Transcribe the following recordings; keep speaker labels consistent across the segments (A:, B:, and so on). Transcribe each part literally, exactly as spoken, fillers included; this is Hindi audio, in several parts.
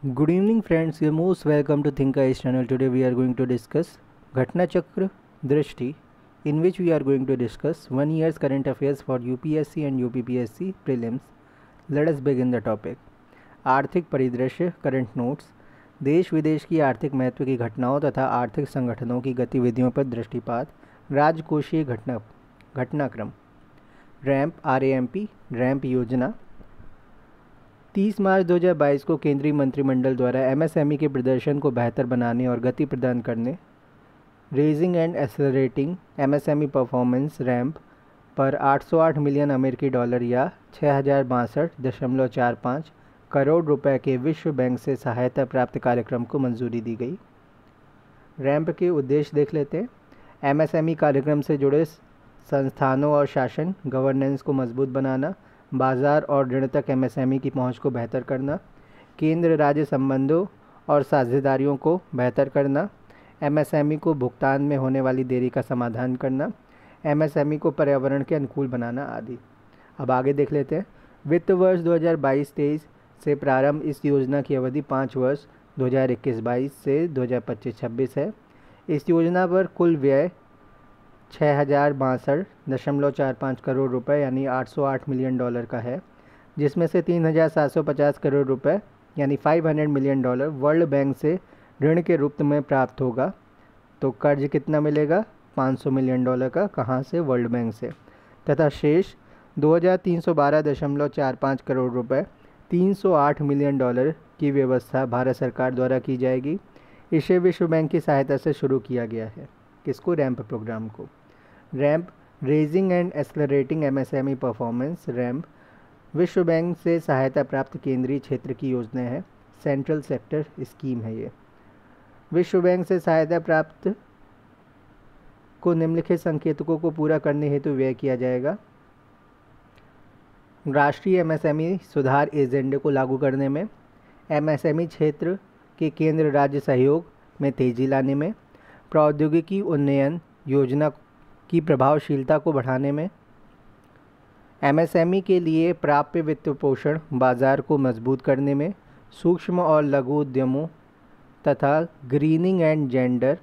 A: Good evening, friends. You're most welcome to Think Eyes channel. Today we are going to discuss Ghatna Chakra Drishti, in which we are going to discuss one year's current affairs for U P S C and U P P S C prelims. Let us begin the topic. आर्थिक परिदृश्य करंट नोट्स। देश विदेश की आर्थिक महत्व की घटनाओं तथा आर्थिक संगठनों की गतिविधियों पर दृष्टिपात। राजकोषीय घटना घटनाक्रम। RAMP R A M P RAMP योजना। तीस मार्च दो हज़ार बाईस को केंद्रीय मंत्रिमंडल द्वारा एम एस एम ई के प्रदर्शन को बेहतर बनाने और गति प्रदान करने raising and accelerating M S M E performance RAMP पर आठ सौ आठ मिलियन अमेरिकी डॉलर या छः हज़ार बासठ दशमलव चार पाँच करोड़ रुपए के विश्व बैंक से सहायता प्राप्त कार्यक्रम को मंजूरी दी गई। रैंप के उद्देश्य देख लेते हैं। एम एस एम ई कार्यक्रम से जुड़े संस्थानों और शासन गवर्नेंस को मजबूत बनाना, बाजार और ऋण तक एम एस एम ई की पहुंच को बेहतर करना, केंद्र राज्य संबंधों और साझेदारियों को बेहतर करना, एम एस एम ई को भुगतान में होने वाली देरी का समाधान करना, एम एस एम ई को पर्यावरण के अनुकूल बनाना आदि। अब आगे देख लेते हैं। वित्त वर्ष दो हज़ार बाईस तेईस से प्रारंभ इस योजना की अवधि पाँच वर्ष दो हज़ार इक्कीस बाईस से दो हज़ार पच्चीस छब्बीस है। इस योजना पर कुल व्यय छः हज़ार बासठ दशमलव चार पाँच करोड़ रुपए यानी आठ सौ आठ मिलियन डॉलर का है, जिसमें से तीन हज़ार सात सौ पचास करोड़ रुपए यानी पाँच सौ मिलियन डॉलर वर्ल्ड बैंक से ऋण के रूप में प्राप्त होगा। तो कर्ज कितना मिलेगा? पाँच सौ मिलियन डॉलर का। कहाँ से? वर्ल्ड बैंक से। तथा शेष दो हज़ार तीन सौ बारह दशमलव चार पाँच करोड़ रुपए तीन सौ आठ मिलियन डॉलर की व्यवस्था भारत सरकार द्वारा की जाएगी। इसे विश्व बैंक की सहायता से शुरू किया गया है। किसको? रैंप प्रोग्राम को। RAMP raising and accelerating M S M E performance RAMP विश्व बैंक से सहायता प्राप्त केंद्रीय क्षेत्र की योजना है। सेंट्रल सेक्टर स्कीम है ये। विश्व बैंक से सहायता प्राप्त को निम्नलिखित संकेतकों को पूरा करने हेतु व्यय किया जाएगा। राष्ट्रीय एम एस एम ई सुधार एजेंडे को लागू करने में, एम एस एम ई क्षेत्र के केंद्र राज्य सहयोग में तेजी लाने में, प्रौद्योगिकी उन्नयन योजना की प्रभावशीलता को बढ़ाने में, एम एस एम ई के लिए प्राप्य वित्त पोषण बाजार को मजबूत करने में, सूक्ष्म और लघु उद्यमों तथा ग्रीनिंग एंड जेंडर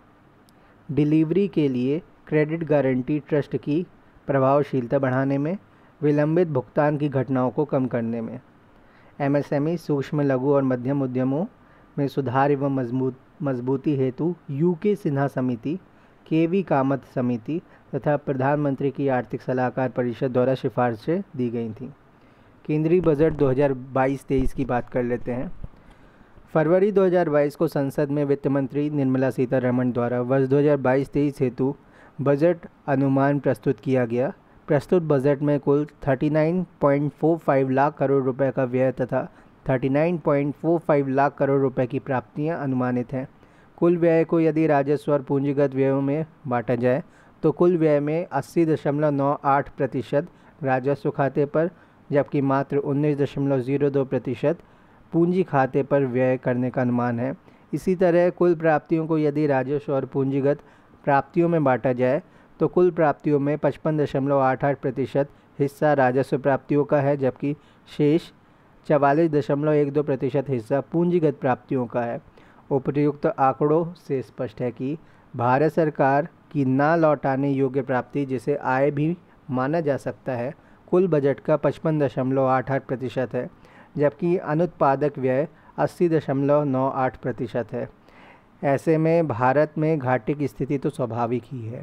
A: डिलीवरी के लिए क्रेडिट गारंटी ट्रस्ट की प्रभावशीलता बढ़ाने में, विलंबित भुगतान की घटनाओं को कम करने में। एम एस एम ई सूक्ष्म लघु और मध्यम उद्यमों में सुधार एवं मजबूत मजबूती हेतु यूके सिन्हा समिति, के वी कामत समिति तथा प्रधानमंत्री की आर्थिक सलाहकार परिषद द्वारा सिफारिशें दी गई थीं। केंद्रीय बजट दो हज़ार बाईस तेईस की बात कर लेते हैं। फरवरी दो हज़ार बाईस को संसद में वित्त मंत्री निर्मला सीतारमण द्वारा वर्ष दो हज़ार बाईस तेईस हेतु बजट अनुमान प्रस्तुत किया गया। प्रस्तुत बजट में कुल उनतालीस पॉइंट चार पाँच लाख करोड़ रुपए का व्यय तथा उनतालीस पॉइंट चार पाँच लाख करोड़ रुपए की प्राप्तियां अनुमानित हैं। कुल व्यय को यदि राजस्व और पूंजीगत व्ययों में बांटा जाए तो कुल व्यय में अस्सी दशमलव नौ आठ प्रतिशत राजस्व खाते पर, जबकि मात्र उन्नीस दशमलव जीरो दो प्रतिशत पूंजी खाते पर व्यय करने का अनुमान है। इसी तरह कुल प्राप्तियों को यदि राजस्व और पूंजीगत प्राप्तियों में बांटा जाए तो कुल प्राप्तियों में पचपन दशमलव आठ आठ प्रतिशत हिस्सा राजस्व प्राप्तियों का है, जबकि शेष चवालीस दशमलव एक दो प्रतिशत हिस्सा पूंजीगत प्राप्तियों का है। उपर्युक्त आंकड़ों से स्पष्ट है कि भारत सरकार की ना लौटाने योग्य प्राप्ति, जिसे आय भी माना जा सकता है, कुल बजट का पचपन दशमलव आठ आठ प्रतिशत है, जबकि अनुत्पादक व्यय अस्सी दशमलव नौ आठ प्रतिशत है। ऐसे में भारत में घाटे की स्थिति तो स्वाभाविक ही है।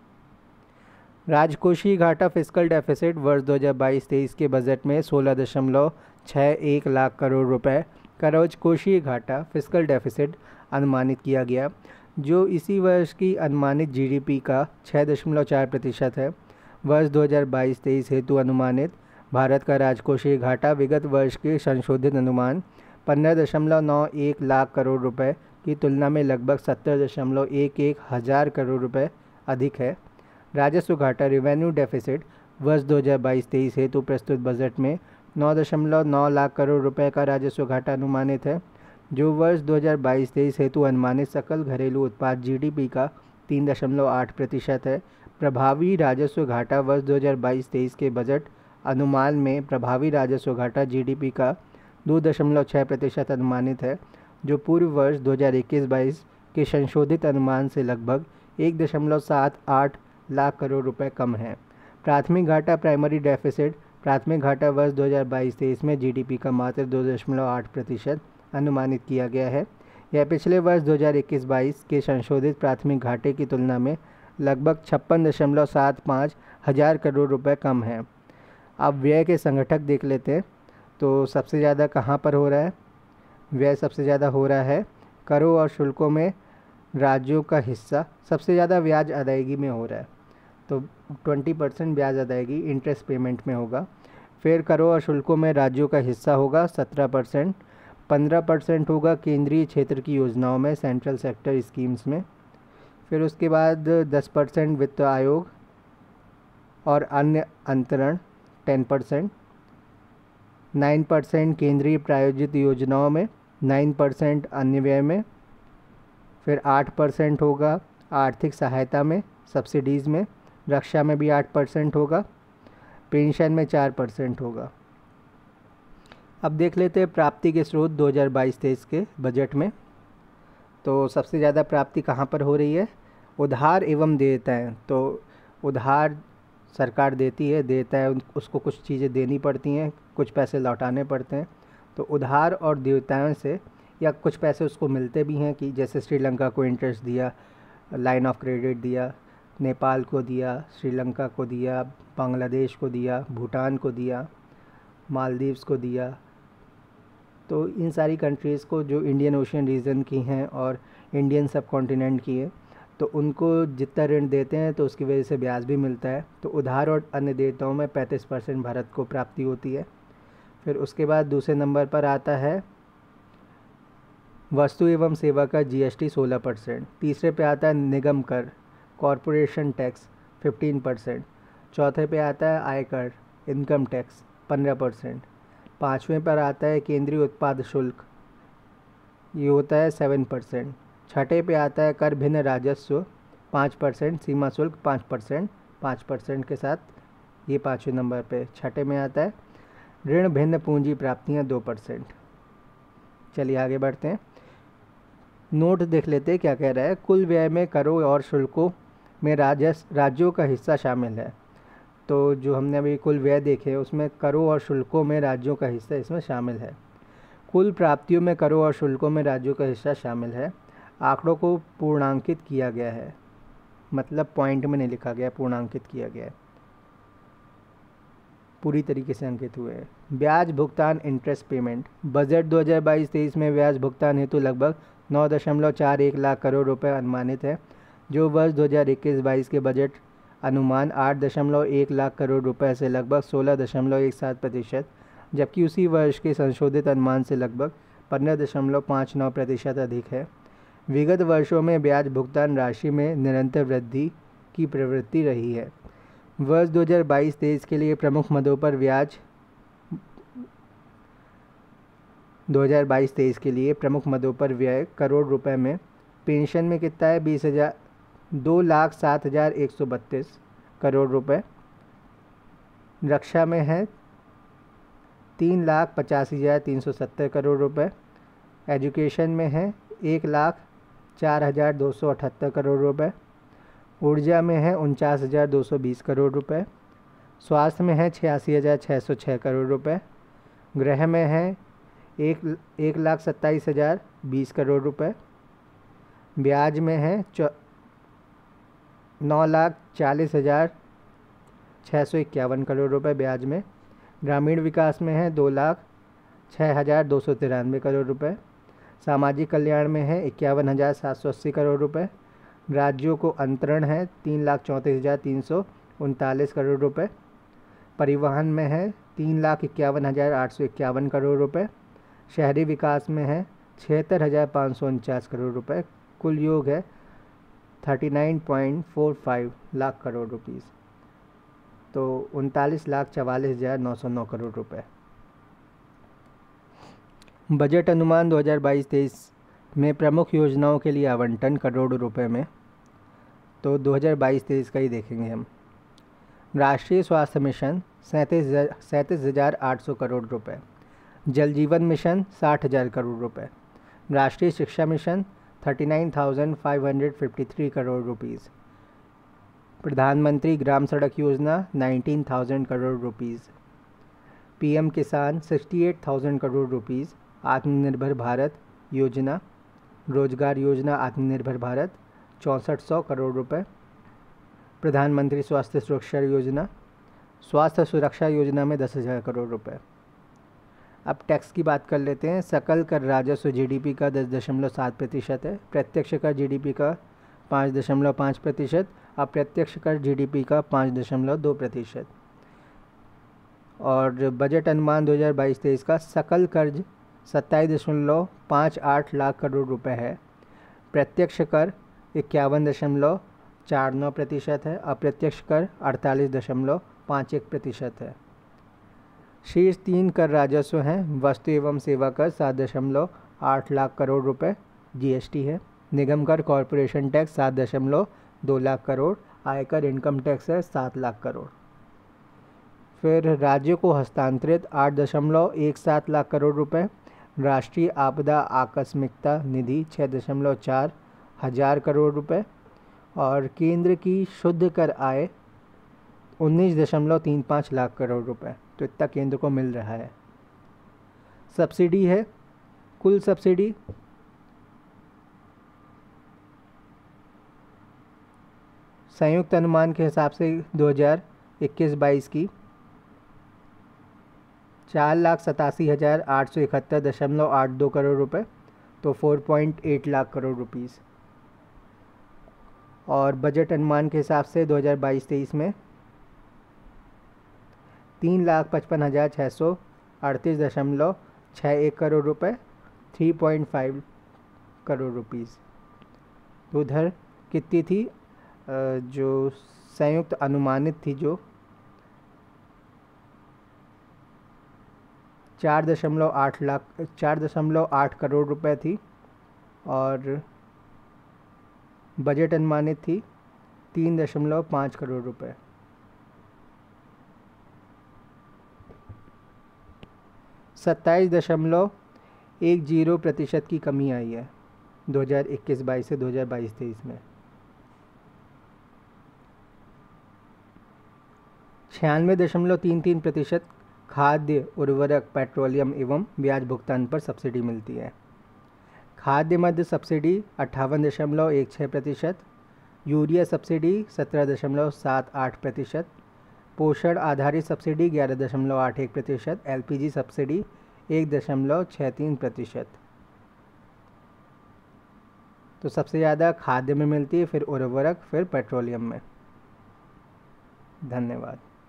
A: राजकोषीय घाटा फिस्कल डेफिसिट वर्ष दो हज़ार बाईस तेईस के बजट में सोलह दशमलव छः एक लाख करोड़ रुपए का राजकोषीय घाटा फिस्कल डेफिसिट अनुमानित किया गया, जो इसी वर्ष की अनुमानित जी डी पी का छः दशमलव चार प्रतिशत है। वर्ष दो हज़ार बाईस तेईस हेतु अनुमानित भारत का राजकोषीय घाटा विगत वर्ष के संशोधित अनुमान पंद्रह दशमलव नौ एक लाख करोड़ रुपए की तुलना में लगभग सत्तर दशमलव एक एक हज़ार करोड़ रुपए अधिक है। राजस्व घाटा रेवेन्यू डेफिसिट वर्ष दो हज़ार बाईस तेईस हेतु प्रस्तुत बजट में नौ दशमलव नौ लाख करोड़ रुपए का राजस्व घाटा अनुमानित है, जो वर्ष दो हज़ार बाईस तेईस हेतु अनुमानित सकल घरेलू उत्पाद जी डी पी का तीन दशमलव आठ प्रतिशत है। प्रभावी राजस्व घाटा वर्ष दो हज़ार बाईस तेईस के बजट अनुमान में प्रभावी राजस्व घाटा जी डी पी का दो दशमलव छः प्रतिशत अनुमानित है, जो पूर्व वर्ष दो हज़ार इक्कीस बाईस के संशोधित अनुमान से लगभग एक दशमलव सात आठ लाख करोड़ रुपए कम है। प्राथमिक घाटा प्राइमरी डेफिसिट प्राथमिक घाटा वर्ष दो हज़ार बाईस तेईस में जीडीपी का मात्र दो दशमलव आठ प्रतिशत अनुमानित किया गया है। यह पिछले वर्ष दो हज़ार इक्कीस बाईस के संशोधित प्राथमिक घाटे की तुलना में लगभग छप्पन दशमलव सात पाँच हज़ार करोड़ रुपए कम है। अब व्यय के संगठक देख लेते हैं। तो सबसे ज़्यादा कहाँ पर हो रहा है व्यय? सबसे ज़्यादा हो रहा है करों और शुल्कों में राज्यों का हिस्सा सबसे ज़्यादा ब्याज अदायगी में हो रहा है। तो बीस परसेंट ब्याज अदायगी इंटरेस्ट पेमेंट में होगा। फिर करों और शुल्कों में राज्यों का हिस्सा होगा सत्रह परसेंट। पंद्रह परसेंट होगा केंद्रीय क्षेत्र की योजनाओं में, सेंट्रल सेक्टर स्कीम्स में। फिर उसके बाद दस परसेंट वित्त आयोग और अन्य अंतरण टेन परसेंट। नाइन परसेंट केंद्रीय प्रायोजित योजनाओं में, नाइन परसेंट अन्य व्यय में। फिर आठ परसेंट होगा आर्थिक सहायता में, सब्सिडीज़ में। रक्षा में भी आठ परसेंट होगा। पेंशन में चार परसेंट होगा। अब देख लेते हैं प्राप्ति के स्रोत दो हज़ार बाईस तेईस के बजट में। तो सबसे ज़्यादा प्राप्ति कहाँ पर हो रही है? उधार एवं देयताएं। तो उधार सरकार देती है, देता है, उसको कुछ चीज़ें देनी पड़ती हैं, कुछ पैसे लौटाने पड़ते हैं। तो उधार और देयताओं से या कुछ पैसे उसको मिलते भी हैं, कि जैसे श्रीलंका को इंटरेस्ट दिया, लाइन ऑफ क्रेडिट दिया, नेपाल को दिया, श्रीलंका को दिया, बांग्लादेश को दिया, भूटान को दिया, मालदीव्स को दिया। तो इन सारी कंट्रीज़ को जो इंडियन ओशियन रीजन की हैं और इंडियन सब कॉन्टिनेंट की हैं, तो उनको जितना ऋण देते हैं तो उसकी वजह से ब्याज भी मिलता है। तो उधार और अन्य देयताओं में पैंतीस परसेंट भारत को प्राप्ति होती है। फिर उसके बाद दूसरे नंबर पर आता है वस्तु एवं सेवा का जीएसटी सोलह परसेंट। तीसरे पे आता है निगम कर, कॉरपोरेशन टैक्स फिफ्टीन परसेंट। चौथे पे आता है आयकर, इनकम टैक्स पंद्रह परसेंट। पाँचवें पर आता है केंद्रीय उत्पाद शुल्क, ये होता है सेवन परसेंट। छठे पे आता है कर भिन्न राजस्व पाँच परसेंट, सीमा शुल्क पाँच परसेंट, पाँच परसेंट के साथ ये पाँचवें नंबर पे छठे में आता है। ऋण भिन्न पूंजी प्राप्तियाँ दो परसेंट। चलिए आगे बढ़ते हैं। नोट देख लेते हैं क्या कह रहा है। कुल व्यय में करों और शुल्कों में राजस्व राज्यों का हिस्सा शामिल है। तो जो हमने अभी कुल व्यय देखे उसमें करों और शुल्कों में राज्यों का हिस्सा इसमें शामिल है। कुल प्राप्तियों में करों और शुल्कों में राज्यों का हिस्सा शामिल है। आंकड़ों को पूर्णांकित किया गया है, मतलब पॉइंट में नहीं लिखा गया, पूर्णांकित किया गया है, पूरी तरीके से अंकित हुए हैं। ब्याज भुगतान इंटरेस्ट पेमेंट। बजट दो हज़ार बाईस तेईस में ब्याज भुगतान हेतु लगभग नौ दशमलव चार एक लाख करोड़ रुपए अनुमानित है, जो वर्ष दो हज़ार इक्कीस बाईस के बजट अनुमान आठ दशमलव एक लाख करोड़ रुपए से लगभग सोलह दशमलव एक सात प्रतिशत, जबकि उसी वर्ष के संशोधित अनुमान से लगभग पंद्रह दशमलव पाँच नौ प्रतिशत अधिक है। विगत वर्षों में ब्याज भुगतान राशि में निरंतर वृद्धि की प्रवृत्ति रही है। वर्ष दो हज़ार बाईस तेईस के लिए प्रमुख मदों पर ब्याज दो हज़ार बाईस तेईस के लिए प्रमुख मदों पर व्यय करोड़ रुपए में पेंशन में कितना है? बीस हज़ार दो लाख सात हज़ार एक सौ बत्तीस करोड़ रुपए। रक्षा में है तीन लाख पचासी हज़ार तीन सौ सत्तर करोड़ रुपए। एजुकेशन में है एक लाख चार हज़ार दो सौ अठहत्तर करोड़ रुपए। ऊर्जा में है उनचास हज़ार दो सौ बीस करोड़ रुपए। स्वास्थ्य में है छियासी हज़ार छः सौ छः करोड़ रुपए। गृह में है एक एक लाख सत्ताईस हज़ार बीस करोड़ रुपए। ब्याज में है चौ नौ लाख चालीस हज़ार छः सौ इक्यावन करोड़ रुपए ब्याज में। ग्रामीण विकास में है दो लाख छः हज़ार दो सौ तिरानवे करोड़ रुपए। सामाजिक कल्याण में है इक्यावन हज़ार सात सौ अस्सी करोड़ रुपए। राज्यों को अंतरण है तीन लाख चौंतीस हज़ार तीन सौ उनतालीस करोड़ रुपए। परिवहन में है तीन लाख इक्यावन हज़ार आठ सौ इक्यावन करोड़ रुपए। शहरी विकास में है छिहत्तर हज़ार पाँच सौ उनचास करोड़ रुपए। कुल योग है thirty nine point four five lakh crore rupees, तो उनतालीस लाख चवालीस हज़ार नौ सौ नौ करोड़ रुपए। बजट अनुमान दो हज़ार बाईस तेईस में प्रमुख योजनाओं के लिए आवंटन करोड़ रुपए में, तो दो हज़ार बाईस तेईस का ही देखेंगे हम। राष्ट्रीय स्वास्थ्य मिशन सैंतीस सैंतीस हज़ार आठ सौ करोड़ रुपए। जल जीवन मिशन साठ हज़ार करोड़ रुपए। राष्ट्रीय शिक्षा mission thirty nine thousand five hundred fifty three crore rupees. प्रधानमंत्री ग्राम सड़क योजना nineteen thousand crore rupees. PM Kisan sixty eight thousand crore rupees. आत्मनिर्भर भारत योजना, रोजगार योजना आत्मनिर्भर भारत चौंसठ सौ करोड़ रुपए। प्रधानमंत्री स्वास्थ्य सुरक्षा योजना, स्वास्थ्य सुरक्षा योजना में दस हज़ार करोड़ रुपए। अब टैक्स की बात कर लेते हैं। सकल कर राजस्व जीडीपी का दस दशमलव सात प्रतिशत है। प्रत्यक्ष कर जीडीपी का पाँच दशमलव पाँच प्रतिशत। अप्रत्यक्ष कर जीडीपी का पाँच दशमलव दो प्रतिशत। और बजट अनुमान दो हज़ार बाईस तेईस का सकल कर्ज सत्ताईस दशमलव पाँच आठ लाख करोड़ रुपए है। प्रत्यक्ष कर इक्यावन दशमलव चार नौ प्रतिशत है। अप्रत्यक्ष कर अड़तालीस दशमलव पाँच एक प्रतिशत है। शीर्ष तीन कर राजस्व हैं। वस्तु एवं सेवा कर सात दशमलव आठ लाख करोड़ रुपए जीएसटी है। निगम कर कॉरपोरेशन टैक्स सात दशमलव दो लाख करोड़। आयकर इनकम टैक्स है सात लाख करोड़। फिर राज्यों को हस्तांतरित आठ दशमलव एक सात लाख करोड़ रुपए। राष्ट्रीय आपदा आकस्मिकता निधि छः दशमलव चार हज़ार करोड़ रुपए। और केंद्र की शुद्ध कर आय उन्नीस दशमलव तीन पाँच लाख करोड़ रुपए। तो इतना केंद्र को मिल रहा है। सब्सिडी है, कुल सब्सिडी संयुक्त अनुमान के हिसाब से दो हज़ार इक्कीस बाईस की चार लाख सतासी हज़ार आठ सौ इकहत्तर दशमलव आठ दो करोड़ रुपए, तो चार पॉइंट आठ लाख करोड़ रुपीस। और बजट अनुमान के हिसाब से दो हज़ार बाईस तेईस में तीन लाख पचपन हज़ार छः सौ अड़तीस दशमलव छः एक करोड़ रुपए, three point five crore rupees. तो उधर कितनी थी जो संयुक्त अनुमानित थी, जो चार दशमलव आठ लाख चार दशमलव आठ करोड़ रुपए थी। और बजट अनुमानित थी तीन दशमलव पाँच करोड़ रुपए। सत्ताईस दशमलव एक जीरो प्रतिशत की कमी आई है दो हज़ार इक्कीस बाईस से दो हज़ार बाईस तेईस में। छियानवे दशमलव तीन तीन प्रतिशत खाद्य उर्वरक पेट्रोलियम एवं ब्याज भुगतान पर सब्सिडी मिलती है। खाद्य मध्य सब्सिडी अट्ठावन दशमलव एक छः प्रतिशत। यूरिया सब्सिडी सत्रह दशमलव सात आठ प्रतिशत। पोषण आधारित सब्सिडी ग्यारह दशमलव आठ एक प्रतिशत। एलपीजी सब्सिडी एक दशमलव छः तीन प्रतिशत। तो सबसे ज़्यादा खाद्य में मिलती है, फिर उर्वरक, फिर पेट्रोलियम में। धन्यवाद।